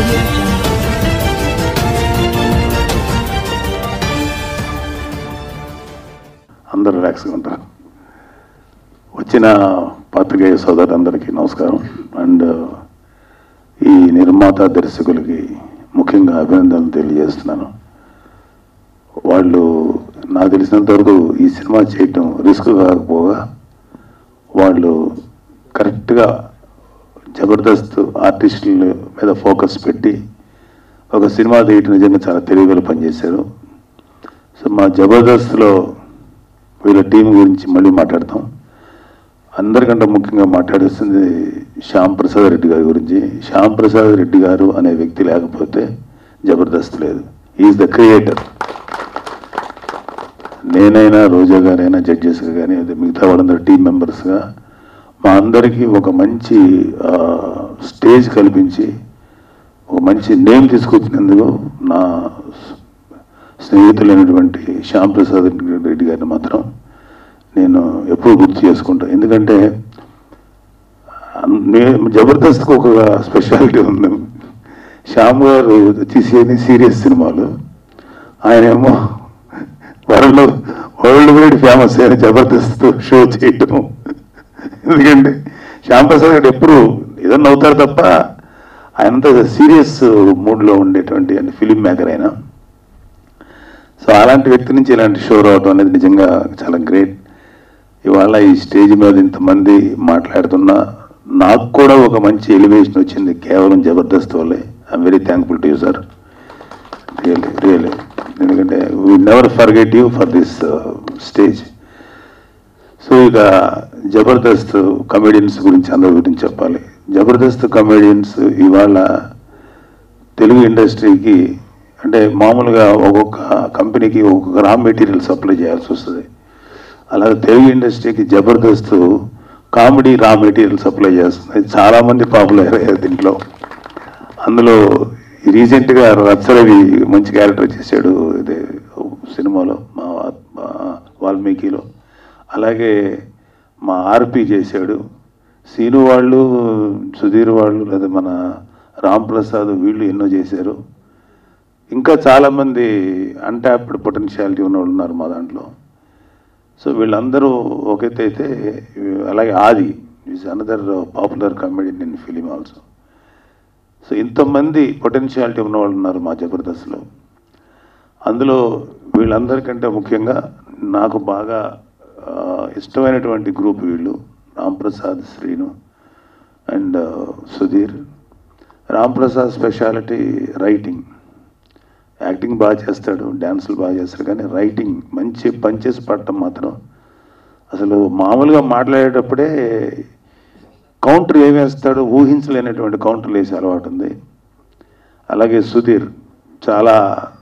అందరూ రిలాక్స్గా ఉంటారు. వచ్చిన పాత్రికేయ సోదరులందరికీ నమస్కారం. అండ్ ఈ నిర్మాత దర్శకులకి ముఖ్యంగా అభినందనలు తెలియజేస్తున్నాను. వాళ్ళు నాకు తెలిసినంత వరకు ఈ సినిమా చేయటం రిస్క్ కాకపోగా వాళ్ళు కరెక్ట్గా జబర్దస్త్ ఆర్టిస్టుల మీద ఫోకస్ పెట్టి ఒక సినిమా తీయటం నిజంగా చాలా తెలివిగా పనిచేశారు. సో మా జబర్దస్త్లో వీళ్ళ టీం గురించి మళ్ళీ మాట్లాడతాం. అందరికంటే ముఖ్యంగా మాట్లాడుతుంది శ్యామ్ ప్రసాద్ రెడ్డి గారి గురించి. శ్యామ్ ప్రసాద్ రెడ్డి గారు అనే వ్యక్తి లేకపోతే జబర్దస్త్ లేదు. Is the creator. నేనైనా రోజా గారైనా జడ్జెస్గా కానీ అదే మిగతా వాళ్ళందరూ టీం మెంబర్స్గా మా అందరికీ ఒక మంచి స్టేజ్ కల్పించి ఒక మంచి నేమ్ తీసుకొచ్చినందుకు నా స్నేహితులైనటువంటి శ్యామ్ ప్రసాద్ రెడ్డి గారిని మాత్రం నేను ఎప్పుడు గుర్తు చేసుకుంటాను. ఎందుకంటే జబర్దస్త్కి ఒక స్పెషాలిటీ ఉంది. శ్యామ్ గారు తీసేది సీరియస్ సినిమాలు, ఆయనేమో వరల్డ్ వైడ్ ఫేమస్ అయిన జబర్దస్త్ షో చేయటం. ఎందుకంటే శ్యామ్ ప్రసాద్ గారు ఎప్పుడు ఏదన్నా అవుతారు తప్ప ఆయనంతా సీరియస్ మూడ్లో ఉండేటువంటి ఫిలిం మేకర్ అయినా. సో అలాంటి వ్యక్తి నుంచి ఇలాంటి షో రావడం అనేది నిజంగా చాలా గ్రేట్. ఇవాళ ఈ స్టేజ్ మీద ఇంతమంది మాట్లాడుతున్నా నాకు కూడా ఒక మంచి ఎలివేషన్ వచ్చింది కేవలం జబర్దస్త్ వల్లే. I'm very thankful to you sir, really. ఎందుకంటే we never forget you for this stage. So ఇక జబర్దస్త్ కమెడియన్స్ గురించి అందరి గురించి చెప్పాలి. జబర్దస్త్ కమెడియన్స్ ఇవాళ తెలుగు ఇండస్ట్రీకి అంటే మామూలుగా ఒక్కొక్క కంపెనీకి ఒక్కొక్క రా మెటీరియల్ సప్లై చేయాల్సి వస్తుంది. అలాగే తెలుగు ఇండస్ట్రీకి Jabardasth comedy raw material supply చేస్తుంది. చాలామంది పాపులర్ అయ్యారు దీంట్లో. అందులో రీసెంట్గా రత్సరవి మంచి క్యారెక్టర్ చేశాడు ఇదే సినిమాలో, మా వాల్మీకిలో. అలాగే మా ఆర్పి చేశాడు. సీను వాళ్ళు, సుధీర్ వాళ్ళు, లేదా మన రామ్ ప్రసాద్ వీళ్ళు ఎన్నో చేశారు. ఇంకా చాలామంది అన్టాప్డ్ పొటెన్షియాలిటీ ఉన్న వాళ్ళు ఉన్నారు మా దాంట్లో. సో వీళ్ళందరూ ఒకైతే అయితే, అలాగే Aadi is another popular comedian in film also. So ఇంతమంది పొటెన్షియాలిటీ ఉన్న వాళ్ళు ఉన్నారు మా జబర్దస్త్లో. అందులో వీళ్ళందరికంటే ముఖ్యంగా నాకు బాగా ఇష్టమైనటువంటి గ్రూప్ వీళ్ళు Ram Prasad, Srinu and Sudheer. Ram Prasad speciality writing. Acting బాగా చేస్తాడు, డ్యాన్సులు బాగా చేస్తాడు, కానీ రైటింగ్ మంచి పంచేసి పడటం మాత్రం అసలు మామూలుగా మాట్లాడేటప్పుడే కౌంటర్ ఏం వేస్తాడో ఊహించలేనటువంటి కౌంటర్లు వేసే అలవాటు ఉంది. అలాగే సుధీర్ చాలా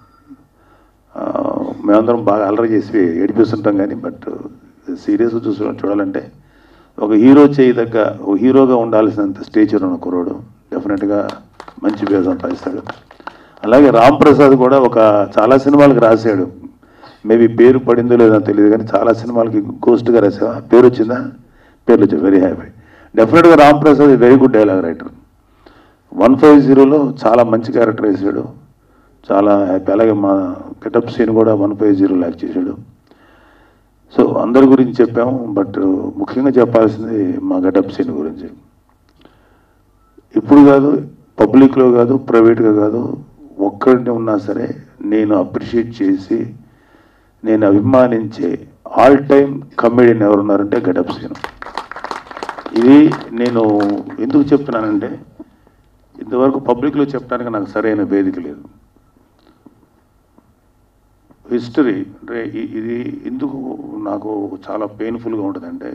మేమందరం బాగా అల్లరి చేసి ఏడిపిస్తుంటాం, కానీ బట్ సీరియస్గా చూడాలంటే ఒక హీరో చేయదగ్గ ఒక హీరోగా ఉండాల్సినంత స్టేచర్ ఉన్న కుర్రోడు. డెఫినెట్గా మంచి పేరు సంపాదిస్తాడు. అలాగే రామ్ ప్రసాద్ కూడా చాలా సినిమాలకు రాశాడు. మేబీ పేరు పడిందో లేదో తెలియదు, కానీ చాలా సినిమాలకి గోస్ట్గా రాసా. పేరు వచ్చిందా? పేర్లు వచ్చి వెరీ హ్యాపీ. డెఫినెట్గా Ram Prasad very good dialogue writer. 150లో చాలా మంచి క్యారెక్టర్ వేసాడు, చాలా హ్యాపీ. అలాగే మా గెటప్ సీన్ కూడా 150 యాక్ట్ చేశాడు. సో అందరి గురించి చెప్పాము, బట్ ముఖ్యంగా చెప్పాల్సింది మా గెటప్ సీన్ గురించి. ఇప్పుడు కాదు, పబ్లిక్లో కాదు, ప్రైవేట్గా కాదు, ఒక్కడిని ఉన్నా సరే నేను అప్రిషియేట్ చేసి నేను అభిమానించే ఆల్ టైమ్ కమెడియన్ ఎవరున్నారంటే గెటప్ సీన్. ఇది నేను ఎందుకు చెప్తున్నానంటే ఇంతవరకు పబ్లిక్లో చెప్పడానికి నాకు సరైన వేదిక లేదు. హిస్టరీ అంటే ఇది ఎందుకు నాకు చాలా పెయిన్ఫుల్గా ఉంటుందంటే,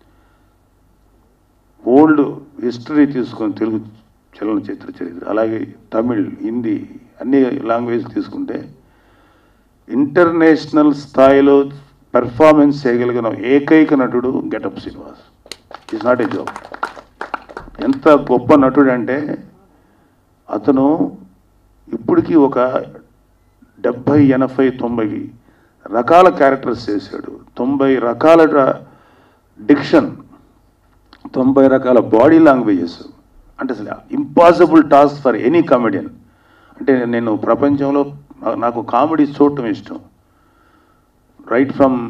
ఓల్డ్ హిస్టరీ తీసుకొని తెలుగు చలనచిత్ర చరిత్ర, అలాగే తమిళ్, హిందీ అన్ని లాంగ్వేజ్ తీసుకుంటే ఇంటర్నేషనల్ స్థాయిలో పెర్ఫార్మెన్స్ చేయగలిగిన ఏకైక నటుడు Getup Srinivas. Is not a joke. ఎంత గొప్ప నటుడు అంటే అతను ఇప్పటికీ ఒక 70, 80, 90 రకాల క్యారెక్టర్స్ చేశాడు. 90 రకాల డిక్షన్, 90 రకాల బాడీ లాంగ్వేజెస్. అంటే అసలు impossible task for any comedian. అంటే నేను ప్రపంచంలో నాకు కామెడీ చూడటం ఇష్టం. రైట్ ఫ్రమ్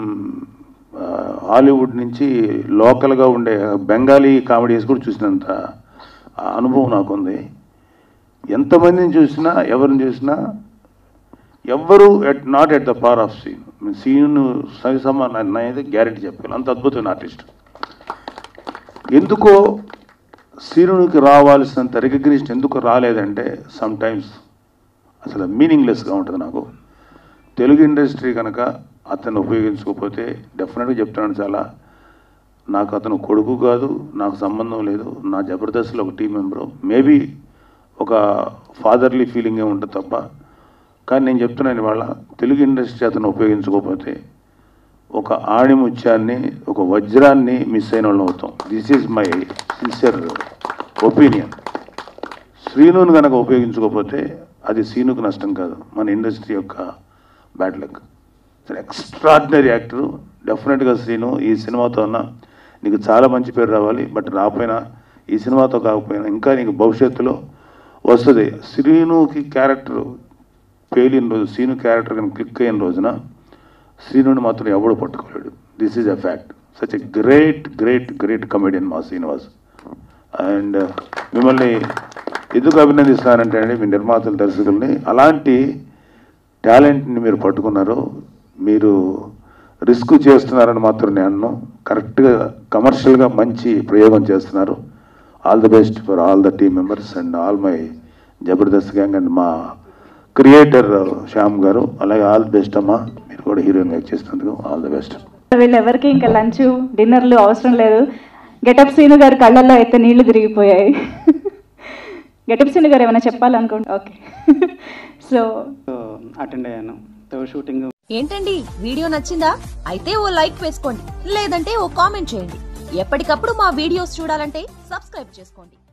హాలీవుడ్ నుంచి లోకల్గా ఉండే బెంగాలీ కామెడీస్ కూడా చూసినంత అనుభవం నాకుంది. ఎంతమందిని చూసినా ఎవరిని చూసినా ఎవ్వరూ not at the power of Seenu సమాన అయితే గ్యారెంటీ చెప్పాను. అంత అద్భుతమైన ఆర్టిస్ట్. ఎందుకో సీనుకి రావాల్సినంత రికగ్నిషన్ ఎందుకు రాలేదంటే సమ్ టైమ్స్ అసలు మీనింగ్లెస్గా ఉంటుంది నాకు. తెలుగు ఇండస్ట్రీ కనుక అతను ఉపయోగించుకోకపోతే డెఫినెట్గా చెప్తున్నాను, చాలా నాకు అతను కొడుకు కాదు, నాకు సంబంధం లేదు, నా జబర్దస్త్లో ఒక టీం మెంబరు, మేబీ ఒక ఫాదర్లీ ఫీలింగే ఉంటుంది తప్ప. కానీ నేను చెప్తున్నాను ఇవాళ తెలుగు ఇండస్ట్రీ అతను ఉపయోగించుకోకపోతే ఒక ఆణిముత్యాన్ని, ఒక వజ్రాన్ని మిస్ అయిన వాళ్ళు అవుతాం. This is my sincere opinion. శ్రీనుని కనుక ఉపయోగించుకోకపోతే అది సీనుకు నష్టం కాదు, మన ఇండస్ట్రీ యొక్క బ్యాడ్ లక్. Extraordinary actor. డెఫినెట్గా శ్రీను ఈ సినిమాతో అన్నా నీకు చాలా మంచి పేరు రావాలి. బట్ రాకపోయినా ఈ సినిమాతో కాకపోయినా ఇంకా నీకు భవిష్యత్తులో వస్తుంది. శ్రీనుకి క్యారెక్టర్ పేలిన రోజు, శ్రీను క్యారెక్టర్ కానీ క్లిక్ అయిన రోజున శ్రీనుని మాత్రం ఎవడు పట్టుకోలేడు. This is a fact. Such a great great great comedian మా శ్రీనివాస్. అండ్ మిమ్మల్ని ఎందుకు అభినందిస్తానంటే అండి, మీ నిర్మాతల దర్శకుల్ని అలాంటి టాలెంట్ని మీరు పట్టుకున్నారు. మీరు రిస్క్ చేస్తున్నారని మాత్రం నేను కరెక్ట్గా కమర్షియల్గా మంచి ప్రయోగం చేస్తున్నారు. All the best for all the team members and all my Jabardasth gang and మా క్రియేటర్ శ్యామ్ గారు. అలాగే ఆల్ ది బెస్ట్ అమ్మా, మీరు కూడా హీరోయిన్ వర్క్ చేసినందుకు ఆల్ ది బెస్ట్. వీళ్ళెవరికి ఇంకా లంచ్ డిన్నర్లు అవసరం లేదు. గెటప్ సీను గారి కళ్ళల్లో అయితే నీళ్లు తిరిగిపోయాయి. గెటప్ సీను గారు ఏమైనా చెప్పాలనుకుంటా? ఓకే, సో అటెండ్ అయ్యాను. షూటింగ్ ఏంటండి, వీడియో నచ్చిందా? అయితే ఓ లైక్ వేసుకోండి, లేదంటే ఓ కామెంట్ చేయండి. ఎప్పటికప్పుడు మా వీడియోస్ చూడాలంటే సబ్స్క్రైబ్ చేసుకోండి.